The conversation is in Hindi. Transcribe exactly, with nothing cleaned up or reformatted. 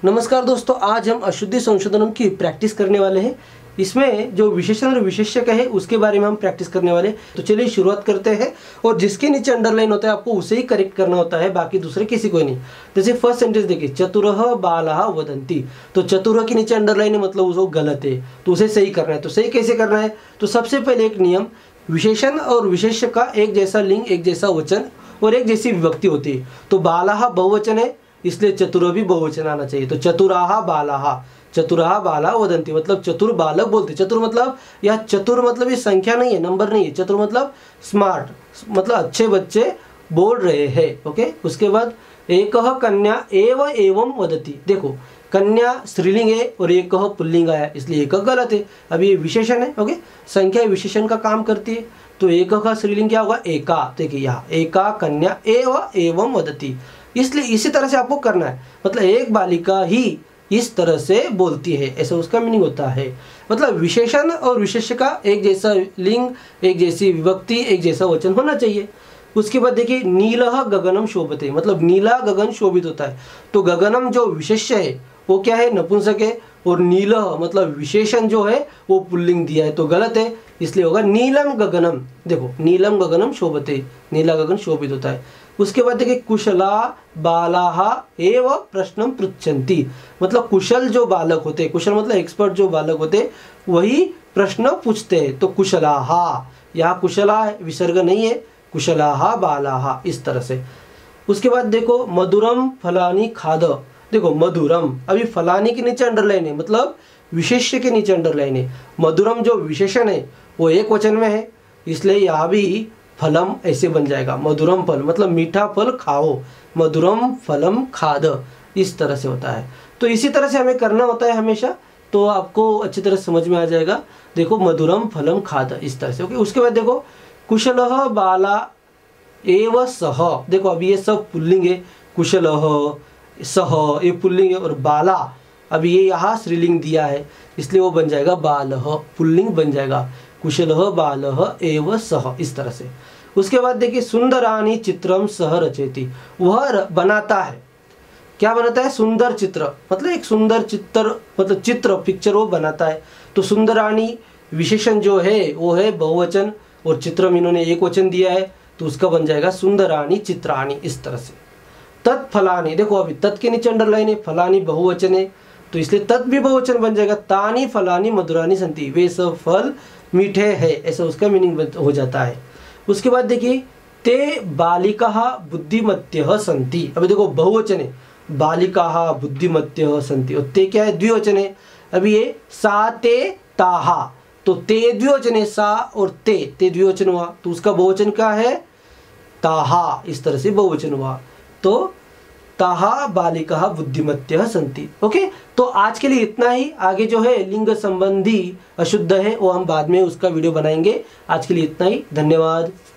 नमस्कार दोस्तों, आज हम अशुद्धि संशोधन की प्रैक्टिस करने वाले हैं। इसमें जो विशेषण और विशेष्यक है उसके बारे में हम प्रैक्टिस करने वाले हैं। तो चलिए शुरुआत करते हैं। और जिसके नीचे अंडरलाइन होता है आपको उसे ही करेक्ट करना होता है, बाकी दूसरे किसी को नहीं। जैसे फर्स्ट सेंटेंस देखिए, चतुरः बालः वदन्ति। तो चतुरः के नीचे अंडरलाइन है, मतलब उसको गलत है, तो उसे सही करना है। तो सही कैसे करना है? तो सबसे पहले एक नियम, विशेषण और विशेष्य का एक जैसा लिंग, एक जैसा वचन और एक जैसी विभक्ति होती है। तो बालः बहुवचन है, इसलिए चतुर भी बहुवचन आना चाहिए। तो चतुराः बालाः, चतुराः बाला वदन्ति, मतलब चतुर बालक बोलते। चतुर मतलब, या चतुर मतलब ये संख्या नहीं है, नंबर नहीं है। चतुर मतलब स्मार्ट, मतलब अच्छे बच्चे बोल रहे हैं। ओके, उसके बाद एकः कन्या एव एवं वदति। देखो, कन्या स्त्रीलिंग है और एक पुल्लिंग आया, इसलिए एक गलत है। अब ये विशेषण है। ओके, संख्या विशेषण का काम करती है। तो एक का स्त्रीलिंग क्या होगा? एका। देखिए यहाँ एका कन्या एव एवं वदति, इसलिए इसी तरह से आपको करना है। मतलब एक बालिका ही इस तरह से बोलती है, ऐसा उसका मीनिंग होता है। मतलब विशेषण और विशेष्य का एक जैसा लिंग, एक जैसी विभक्ति, एक जैसा वचन होना चाहिए। उसके बाद देखिए, नीलः गगनम शोभते, मतलब नीला गगन शोभित होता है। तो गगनम जो विशेष्य है वो क्या है? नपुंसक है। और नीलः मतलब विशेषण जो है वो पुल्लिंग दिया है, तो गलत है, इसलिए होगा नीलम गगनम। देखो, नीलम गगनम शोभते, नीला गगन शोभित होता है। उसके बाद देखिए, कुशला बालाः एव प्रश्नम पृच्छन्ति, मतलब कुशल जो बालक होते हैं, कुशल मतलब एक्सपर्ट जो बालक होते हैं, वही प्रश्न पूछते हैं। तो कुशलाः, यहाँ कुशला विसर्ग नहीं है, कुशलाः बालाः, इस तरह से। उसके बाद देखो, मधुरम फलानि खाद। देखो मधुरम, अभी फलानी के नीचे अंडरलाइन है, मतलब विशेष्य के नीचे अंडरलाइन है। मधुरम जो विशेषण है वो एक वचन में है, इसलिए यहाँ भी फलम ऐसे बन जाएगा। मधुरम फल मतलब मीठा फल खाओ, मधुरम फलम खाद, इस तरह से होता है। तो इसी तरह से हमें करना होता है हमेशा, तो आपको अच्छी तरह समझ में आ जाएगा। देखो, मधुरम फलम खाद, इस तरह से। ओके, उसके बाद देखो, कुशलः बाला एव सह। देखो अभी ये सब पुल्लिंग है, कुशलः सह ये पुल्लिंग है, और बाला अभी ये यहाँ स्त्रीलिंग दिया है, इसलिए वो बन जाएगा बालः, पुल्लिंग बन जाएगा। कुशलः बालः एव सह, इस तरह से। उसके बाद देखिए, सुंदरानी चित्रम सह रचयति, वह बनाता है। क्या बनाता है? सुंदर चित्र, मतलब एक सुंदर चित्र, मतलब चित्र पिक्चर वो बनाता है। तो सुंदरानी विशेषण जो है वो है बहुवचन, और चित्रम इन्होंने एक वचन दिया है, तो उसका बन जाएगा सुंदरानी चित्राणी, इस तरह से। तत्फलानी, देखो अभी तत् के नीचे अंडरलाइन है, फलानी बहुवचन है, तो इसलिए तत् भी बहुवचन बन जाएगा। तानी फलानी मधुरानी संति, वे सब फल मीठे है, ऐसा उसका मीनिंग हो जाता है। उसके बाद देखिए, ते बालिकाः बुद्धिमत्यः संति। अभी देखो बहुवचन है, बालिकाः बुद्धिमत्यः संति, और ते क्या है? द्विवचन है। अभी ये सा ते ताहा, तो ते द्विवचन है, सा और ते, ते द्विवचन हुआ, तो उसका बहुवचन क्या है? ताहा, इस तरह से बहुवचन हुआ। तो ताहा बालिकाः बुद्धिमत्यः संति। ओके, तो आज के लिए इतना ही। आगे जो है लिंग संबंधी अशुद्ध है वो हम बाद में उसका वीडियो बनाएंगे। आज के लिए इतना ही, धन्यवाद।